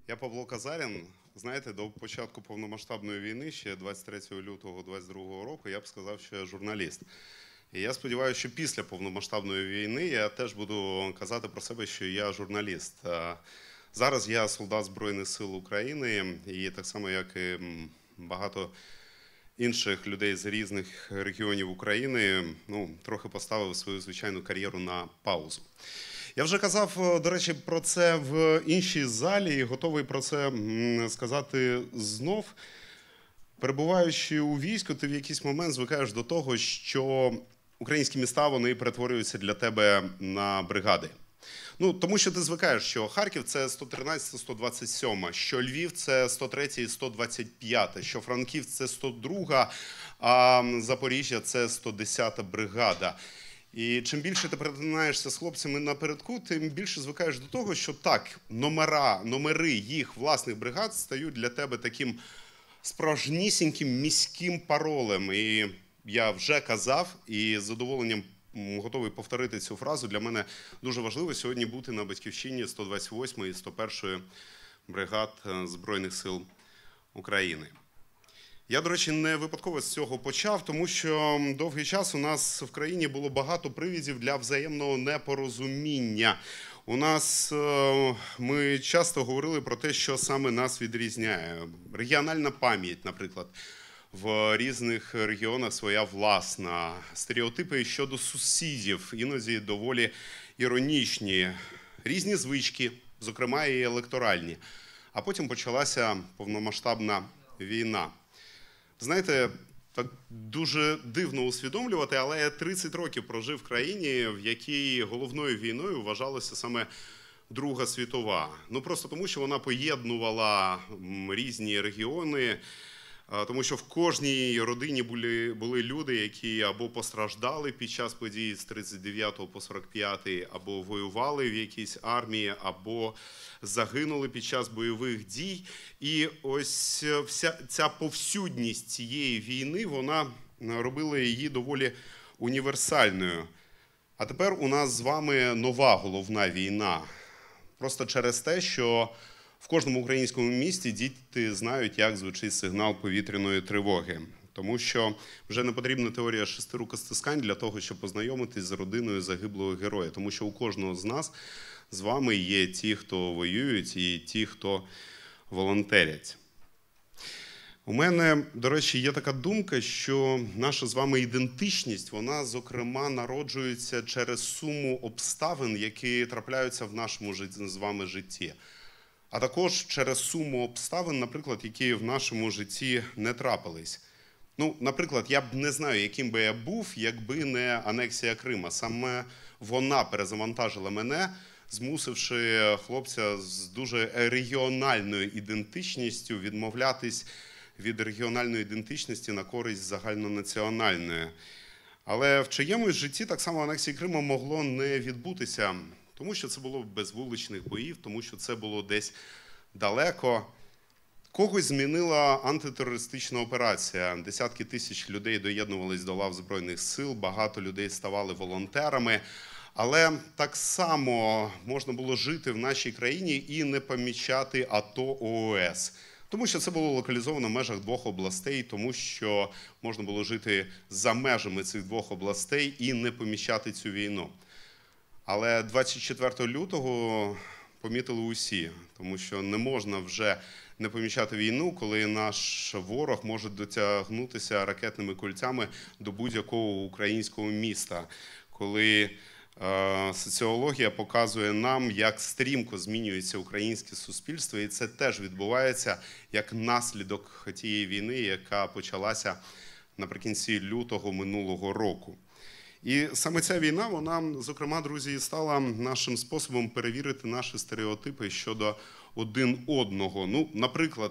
Я Павло Казарін. Знаєте, до початку повномасштабної війни, ще 23 лютого 2022 року, я б сказав, що я журналіст. І я сподіваюся, що після повномасштабної війни я теж буду казати про себе, що я журналіст. Зараз я солдат Збройних сил України, і так само, як і багато інших людей з різних регіонів України, трохи поставив свою звичайну кар'єру на паузу. Я вже казав, до речі, про це в іншій залі і готовий про це сказати знов. Перебуваючи у війську, ти в якийсь момент звикаєш до того, що українські міста, вони перетворюються для тебе на бригади. Тому що ти звикаєш, що Харків – це 113-127, що Львів – це 103 і 125, що Франків – це 102, а Запоріжжя – це 110 бригада. І чим більше ти перетинаєшся з хлопцями напередку, тим більше звикаєш до того, що так, номери їх власних бригад стають для тебе таким справжнісіньким міським паролем. І я вже казав, і з задоволенням готовий повторити цю фразу. Для мене дуже важливо сьогодні бути на батьківщині 128 і 101 бригад Збройних сил України. Я, до речі, не випадково з цього почав, тому що довгий час у нас в країні було багато привідів для взаємного непорозуміння. Ми часто говорили про те, що саме нас відрізняє. Регіональна пам'ять, наприклад, в різних регіонах своя власна. Стереотипи щодо сусідів, іноді доволі іронічні. Різні звички, зокрема і електоральні. А потім почалася повномасштабна війна. Знаєте, так дуже дивно усвідомлювати, але я 30 років прожив в країні, в якій головною війною вважалася саме Друга світова. Просто тому, що вона поєднувала різні регіони, тому що в кожній родині були люди, які або постраждали під час подій з 39 по 45, або воювали в якійсь армії, або загинули під час бойових дій. І ось вся ця повсюдність цієї війни, вона робила її доволі універсальною. А тепер у нас з вами нова головна війна. Просто через те, що в кожному українському місті діти знають, як звучить сигнал повітряної тривоги. Тому що вже не потрібна теорія 6 рукостискань для того, щоб познайомитись з родиною загиблого героя. Тому що у кожного з нас з вами є ті, хто воюють, і ті, хто волонтерять. У мене, до речі, є така думка, що наша з вами ідентичність, вона, зокрема, народжується через суму обставин, які трапляються в нашому з вами житті. А також через суму обставин, наприклад, які в нашому житті не трапились. Наприклад, я б не знаю, яким би я був, якби не анексія Крима. Саме вона перезавантажила мене, змусивши хлопця з дуже регіональною ідентичністю відмовлятись від регіональної ідентичності на користь загальнонаціональної. Але в чиємусь житті так само анексії Криму могло не відбутися, тому що це було без вуличних боїв, тому що це було десь далеко. Когось змінила антитерористична операція. Десятки тисяч людей доєднувались до лав Збройних сил, багато людей ставали волонтерами. Але так само можна було жити в нашій країні і не помічати АТО ООС. Тому що це було локалізовано в межах 2 областей, тому що можна було жити за межами цих 2 областей і не помічати цю війну. Але 24 лютого помітили усі, тому що не можна вже не помічати війну, коли наш ворог може дотягнутися ракетними кульцями до будь-якого українського міста, коли соціологія показує нам, як стрімко змінюється українське суспільство, і це теж відбувається як наслідок тієї війни, яка почалася наприкінці лютого минулого року. І саме ця війна, вона, зокрема, друзі, стала нашим способом перевірити наші стереотипи щодо один одного. Наприклад,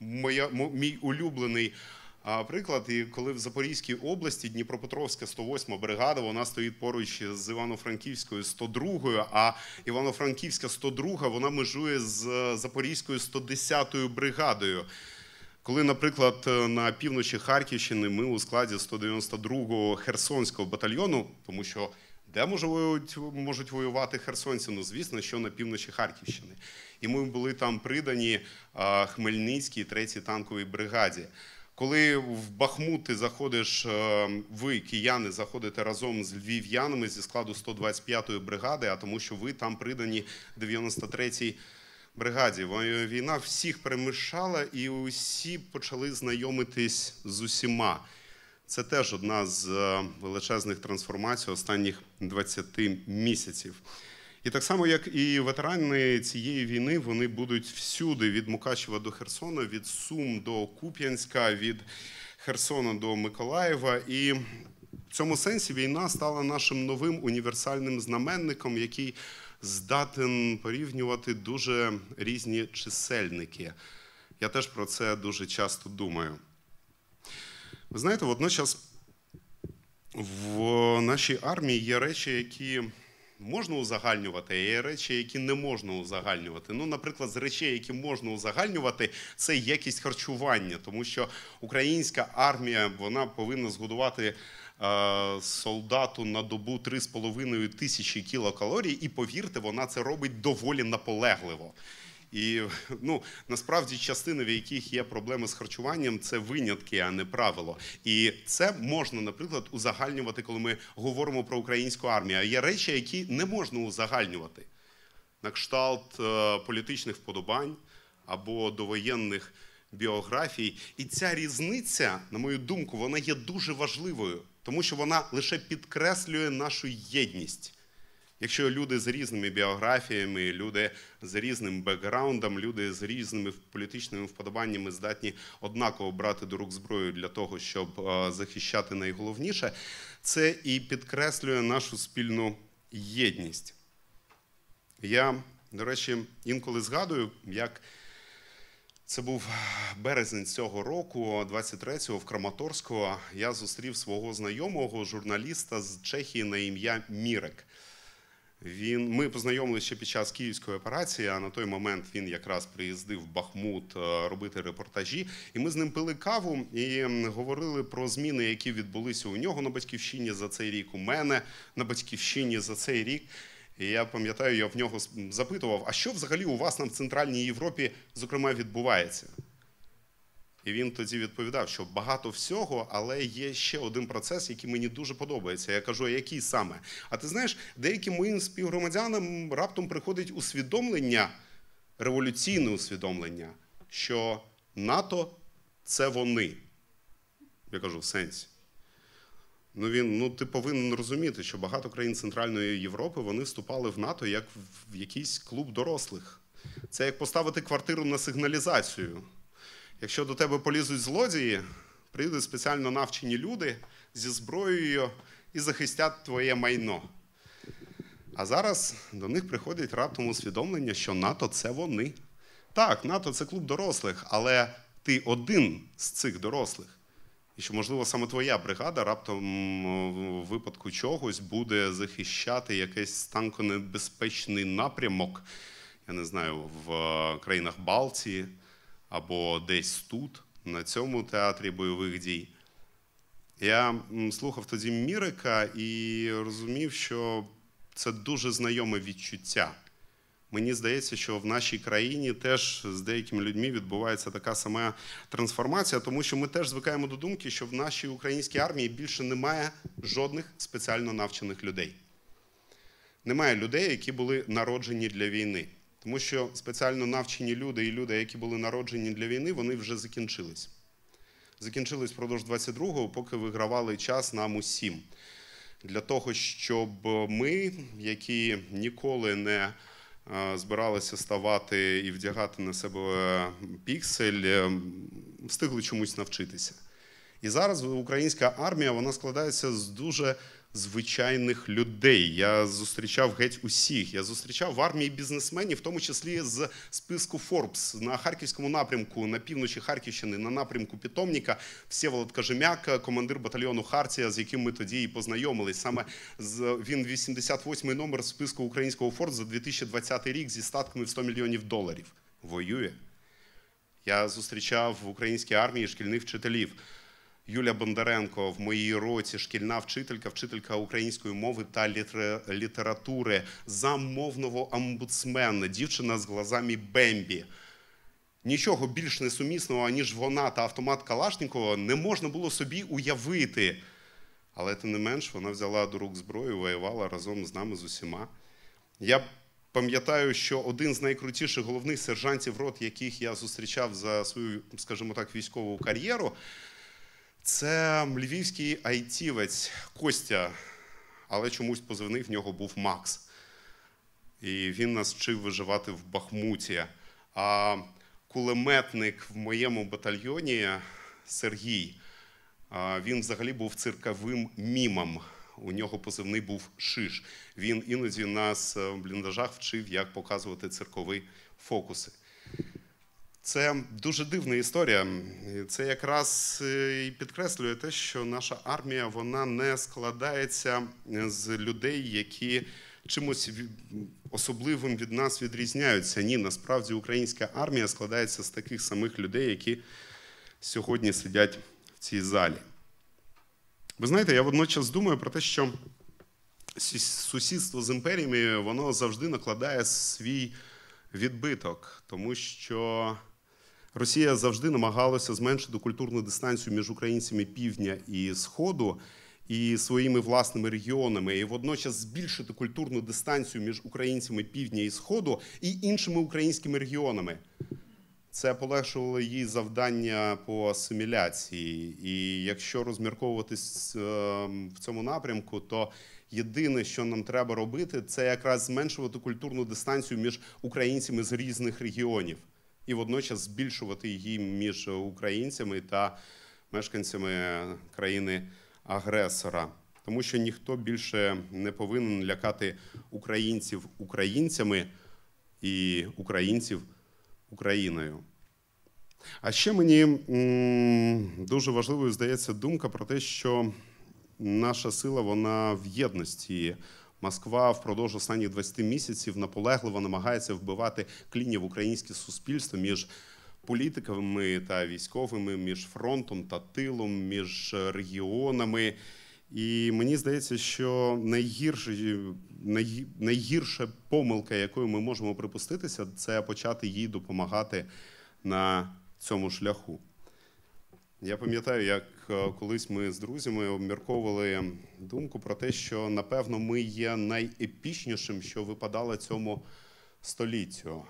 мій улюблений приклад, і коли в Запорізькій області Дніпропетровська 108 бригада, вона стоїть поруч з Івано-Франківською 102-ю, а Івано-Франківська 102-га, вона межує з Запорізькою 110-ю бригадою. Коли, наприклад, на півночі Харківщини ми у складі 192-го Херсонського батальйону, тому що Де можуть воювати херсонці? Ну, звісно, що на півночі Харківщини. І ми були там придані Хмельницькій 3-й танковій бригаді. Коли в Бахмут ти заходиш, ви, кияни, заходите разом з львів'янами зі складу 125-ї бригади, а тому що ви там придані 93-й бригаді. Війна всіх перемішала і усі почали знайомитись з усіма. Це теж одна з величезних трансформацій останніх 20 місяців. І так само, як і ветерани цієї війни, вони будуть всюди, від Мукачева до Херсона, від Сум до Куп'янська, від Херсона до Миколаєва. І в цьому сенсі війна стала нашим новим універсальним знаменником, який здатен порівнювати дуже різні чисельники. Я теж про це дуже часто думаю. Ви знаєте, водночас в нашій армії є речі, які можна узагальнювати, а є речі, які не можна узагальнювати. Ну, наприклад, з речей, які можна узагальнювати, це якість харчування, тому що українська армія, вона повинна згодувати солдату на добу 3,5 тисячі кілокалорій, і, повірте, вона це робить доволі наполегливо. І насправді частини, в яких є проблеми з харчуванням, це винятки, а не правило. І це можна, наприклад, узагальнювати, коли ми говоримо про українську армію. А є речі, які не можна узагальнювати. На кшталт політичних вподобань або довоєнних біографій. І ця різниця, на мою думку, вона є дуже важливою, тому що вона лише підкреслює нашу єдність. Якщо люди з різними біографіями, люди з різним бекграундом, люди з різними політичними вподобаннями здатні однаково брати до рук зброю для того, щоб захищати найголовніше, це і підкреслює нашу спільну єдність. Я, до речі, інколи згадую, як це був березень цього року, 23-го, в Краматорську, я зустрів свого знайомого, журналіста з Чехії на ім'я Мірек. Ми познайомилися ще під час Київської операції, а на той момент він якраз приїздив в Бахмут робити репортажі. І ми з ним пили каву і говорили про зміни, які відбулися у нього на Батьківщині за цей рік, у мене на Батьківщині за цей рік. І я пам'ятаю, я в нього запитував, а що взагалі у вас там в Центральній Європі, зокрема, відбувається? І він тоді відповідав, що багато всього, але є ще один процес, який мені дуже подобається. Я кажу, а який саме? А ти знаєш, деяким моїм співгромадянам раптом приходить усвідомлення, революційне усвідомлення, що НАТО – це вони. Я кажу, в сенсі. Ти повинен розуміти, що багато країн Центральної Європи, вони вступали в НАТО як в якийсь клуб дорослих. Це як поставити квартиру на сигналізацію. Якщо до тебе полізуть злодії, приїдуть спеціально навчені люди зі зброєю і захистять твоє майно. А зараз до них приходить раптом усвідомлення, що НАТО – це вони. Так, НАТО – це клуб дорослих, але ти один з цих дорослих. І що, можливо, саме твоя бригада раптом у випадку чогось буде захищати якийсь танконебезпечний напрямок, я не знаю, в країнах Балтії, або десь тут, на цьому театрі бойових дій. Я слухав тоді Мірека і розумів, що це дуже знайоме відчуття. Мені здається, що в нашій країні теж з деякими людьми відбувається така сама трансформація, тому що ми теж звикаємо до думки, що в нашій українській армії більше немає жодних спеціально навчених людей. Немає людей, які були народжені для війни. Тому що спеціально навчені люди і люди, які були народжені для війни, вони вже закінчились. Закінчились впродовж 22-го, поки вигравали час нам усім. Для того, щоб ми, які ніколи не збиралися ставати і вдягати на себе піксель, встигли чомусь навчитися. І зараз українська армія, вона складається з дуже звичайних людей. Я зустрічав геть усіх. Я зустрічав в армії бізнесменів, в тому числі з списку Forbes на Харківському напрямку, на півночі Харківщини, на напрямку Питомника. Всеволод Кажем'як, командир батальйону Хартія, з яким ми тоді і познайомились. Саме він 88-й номер в списку українського Forbes за 2020 рік зі статками в $100 мільйонів. Воює. Я зустрічав в українській армії шкільних вчителів. Юля Бондаренко в моїй роті, шкільна вчителька, вчителька української мови та літератури, заммовного омбудсмена, дівчина з глазами Бембі. Нічого більш несумісного, ніж вона та автомат Калашнікова не можна було собі уявити. Але тим не менш, вона взяла до рук зброю, воювала разом з нами з усіма. Я пам'ятаю, що один з найкрутіших головних сержантів рот, яких я зустрічав за свою, скажімо так, військову кар'єру, це львівський айтівець Костя, але чомусь позивний в нього був Макс. І він нас вчив виживати в Бахмуті. А кулеметник в моєму батальйоні Сергій, він взагалі був цирковим мімом. У нього позивний був Шиш. Він іноді нас в бліндажах вчив, як показувати циркові фокуси. Це дуже дивна історія. Це якраз і підкреслює те, що наша армія, вона не складається з людей, які чимось особливим від нас відрізняються. Ні, насправді українська армія складається з таких самих людей, які сьогодні сидять в цій залі. Ви знаєте, я водночас думаю про те, що сусідство з імперіями, воно завжди накладає свій відбиток, тому що Росія завжди намагалася зменшити культурну дистанцію між українцями півдня і сходу і своїми власними регіонами, і водночас збільшити культурну дистанцію між українцями півдня і сходу і іншими українськими регіонами. Це полегшувало їй завдання по асиміляції. І якщо розмірковувати в цьому напрямку, то єдине, що нам треба робити, це якраз зменшувати культурну дистанцію між українцями з різних регіонів. І водночас збільшувати її між українцями та мешканцями країни-агресора. Тому що ніхто більше не повинен лякати українців українцями і українців Україною. А ще мені дуже важливою здається думка про те, що наша сила, вона в єдності. Москва впродовж останніх 20 місяців наполегливо намагається вбивати кліні в українське суспільство між політиками та військовими, між фронтом та тилом, між регіонами. І мені здається, що найгірша помилка, якою ми можемо припуститися, це почати їй допомагати на цьому шляху. Я пам'ятаю, як колись ми з друзями обмірковували думку про те, що, напевно, ми є найепічнішим, що випадало цьому століттю.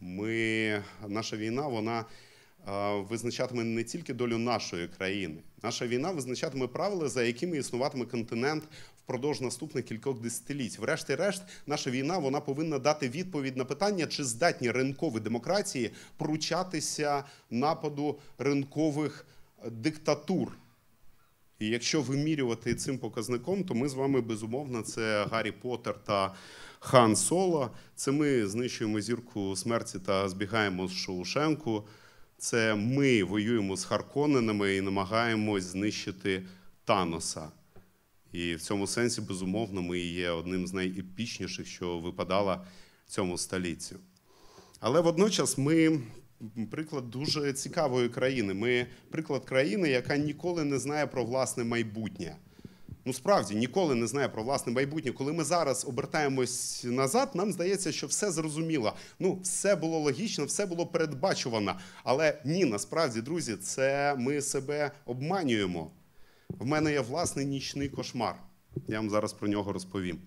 Наша війна, вона визначатиме не тільки долю нашої країни. Наша війна визначатиме правила, за якими існуватиме континент впродовж наступних кількох десятиліть. Врешті-решт, наша війна, вона повинна дати відповідь на питання, чи здатні ринкові демократії пручатися нападу ринкових диктатур. І якщо вимірювати цим показником, то ми з вами, безумовно, це Гаррі Поттер та Хан Соло. Це ми знищуємо зірку смерті та збігаємо з Шоушенку. Це ми воюємо з Харконненами і намагаємось знищити Таноса. І в цьому сенсі, безумовно, ми є одним з найепічніших, що випадало цьому столітті. Але водночас ми приклад дуже цікавої країни. Ми приклад країни, яка ніколи не знає про власне майбутнє. Ну, справді, ніколи не знає про власне майбутнє. Коли ми зараз обертаємось назад, нам здається, що все зрозуміло. Ну, все було логічно, все було передбачувано. Але ні, насправді, друзі, це ми себе обманюємо. В мене є власний нічний кошмар. Я вам зараз про нього розповім.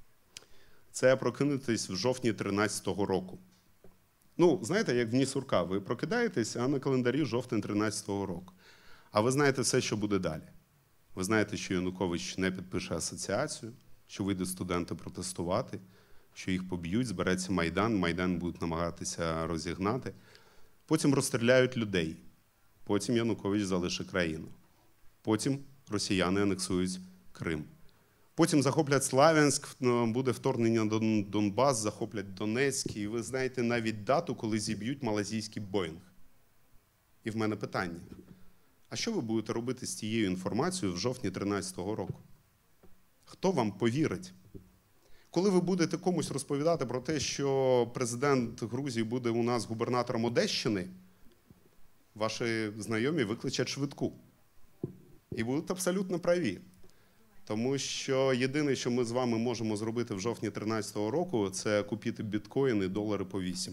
Це прокинутись в жовтні 13-го року. Ну, знаєте, як в дні сурка, ви прокидаєтесь, а на календарі жовтень 13-го року. А ви знаєте все, що буде далі. Ви знаєте, що Янукович не підпише асоціацію, що вийдуть студенти протестувати, що їх поб'ють, збереться Майдан будуть намагатися розігнати. Потім розстріляють людей. Потім Янукович залишить країну. Потім росіяни анексують Крим. Потім захоплять Славянськ, буде вторгнення до Донбас, захоплять Донецьк. І ви знаєте навіть дату, коли зіб'ють малазійський Боїнг. І в мене питання. А що ви будете робити з тією інформацією в жовтні 13-го року? Хто вам повірить? Коли ви будете комусь розповідати про те, що президент Грузії буде у нас губернатором Одещини, ваші знайомі викличуть швидку. І будуть абсолютно праві. Тому що єдине, що ми з вами можемо зробити в жовтні 2013 року, це купити біткоїни долари по 8.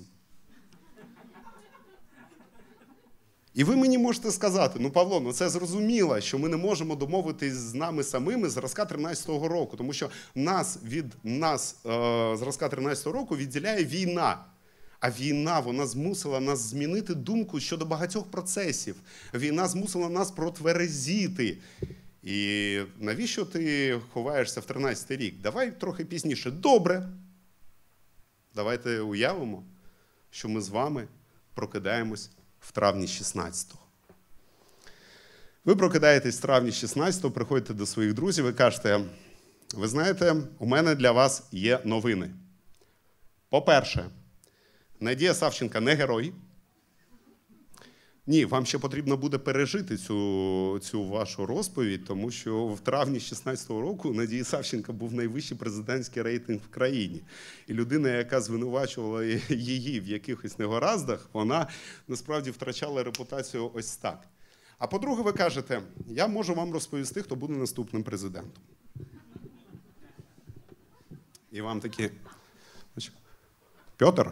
І ви мені можете сказати, ну, Павло, ну це зрозуміло, що ми не можемо домовитись з нами самими зразка 2013 року, тому що нас від зразка 2013 року відділяє війна. А війна, вона змусила нас змінити думку щодо багатьох процесів. Війна змусила нас протверезіти. І навіщо ти ховаєшся в 13-й рік? Давай трохи пізніше. Добре. Давайте уявимо, що ми з вами прокидаємось в травні 16-го. Ви прокидаєтесь в травні 16-го, приходите до своїх друзів і кажете, ви знаєте, у мене для вас є новини. По-перше, Надія Савченко не герой. Ні, вам ще потрібно буде пережити цю вашу розповідь, тому що в травні 16-го року Надії Савченко був найвищий президентський рейтинг в країні. І людина, яка звинувачувала її в якихось негараздах, вона насправді втрачала репутацію ось так. А по-друге, ви кажете, я можу вам розповісти, хто буде наступним президентом. І вам такі, Петр?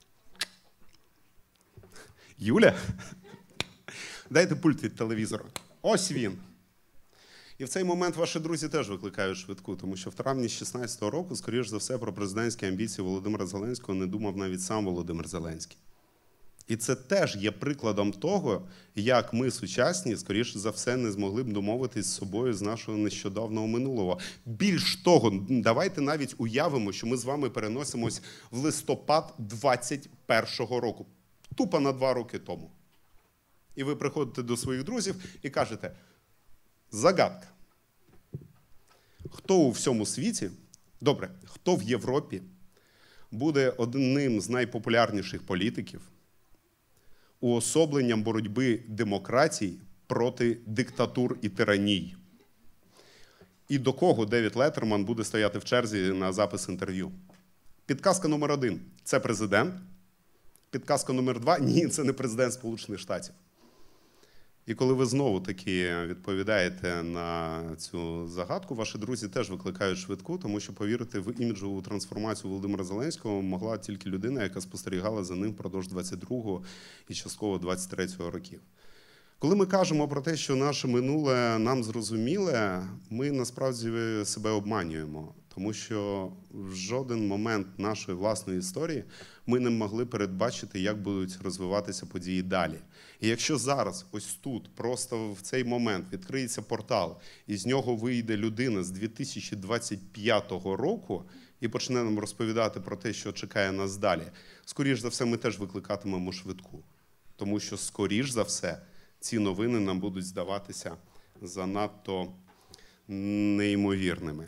Юля? Дайте пульт від телевізора. Ось він. І в цей момент ваші друзі теж викликають швидку, тому що в травні 2016 року, скоріш за все, про президентські амбіції Володимира Зеленського не думав навіть сам Володимир Зеленський. І це теж є прикладом того, як ми, сучасні, скоріш за все, не змогли б домовитись з собою з нашого нещодавнього минулого. Більш того, давайте навіть уявимо, що ми з вами переносимось в листопад 2021 року. Тупо на 2 роки тому. І ви приходите до своїх друзів і кажете, загадка. Хто у всьому світі, добре, хто в Європі буде одним з найпопулярніших політиків, уособленням боротьби демократій проти диктатур і тираній? І до кого Девід Леттерман буде стояти в черзі на запис інтерв'ю? Підказка номер 1 – це президент. Підказка номер 2 – ні, це не президент Сполучених Штатів. І коли ви знову-таки відповідаєте на цю загадку, ваші друзі теж викликають швидку, тому що повірити в іміджову трансформацію Володимира Зеленського могла тільки людина, яка спостерігала за ним впродовж 22-го і частково 23-го років. Коли ми кажемо про те, що наше минуле нам зрозуміле, ми насправді себе обманюємо. Тому що в жоден момент нашої власної історії ми не могли передбачити, як будуть розвиватися події далі. І якщо зараз, ось тут, просто в цей момент відкриється портал, і з нього вийде людина з 2025 року і почне нам розповідати про те, що чекає нас далі, скоріш за все, ми теж викликатимемо швидку. Тому що, скоріш за все, ці новини нам будуть здаватися занадто неймовірними.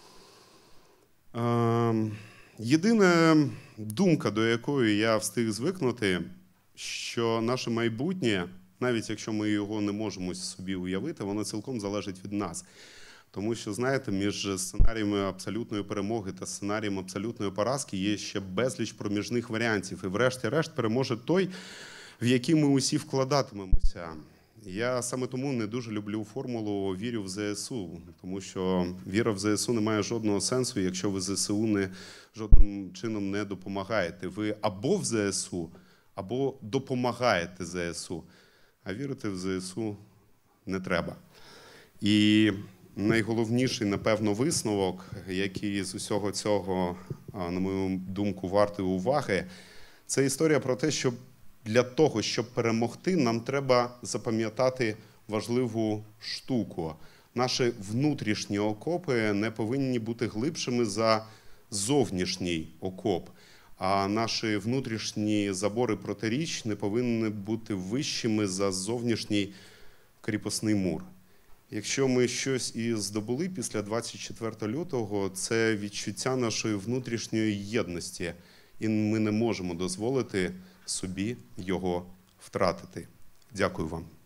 Єдина думка, до якої я встиг звикнути, що наше майбутнє, навіть якщо ми його не можемо собі уявити, воно цілком залежить від нас. Тому що, знаєте, між сценаріями абсолютної перемоги та сценарієм абсолютної поразки є ще безліч проміжних варіантів. І врешті-решт переможе той, в який ми усі вкладатимемося. Я саме тому не дуже люблю формулу «вірю в ЗСУ», тому що віра в ЗСУ не має жодного сенсу, якщо ви ЗСУ жодним чином не допомагаєте. Ви або в ЗСУ, або допомагаєте ЗСУ, а вірити в ЗСУ не треба. І найголовніший, напевно, висновок, який з усього цього, на мою думку, вартий уваги, це історія про те, що для того, щоб перемогти, нам треба запам'ятати важливу штуку. Наші внутрішні окопи не повинні бути глибшими за зовнішній окоп, а наші внутрішні забори протиріч не повинні бути вищими за зовнішній кріпосний мур. Якщо ми щось і здобули після 24 лютого, це відчуття нашої внутрішньої єдності, і ми не можемо дозволити собі його втратити. Дякую вам.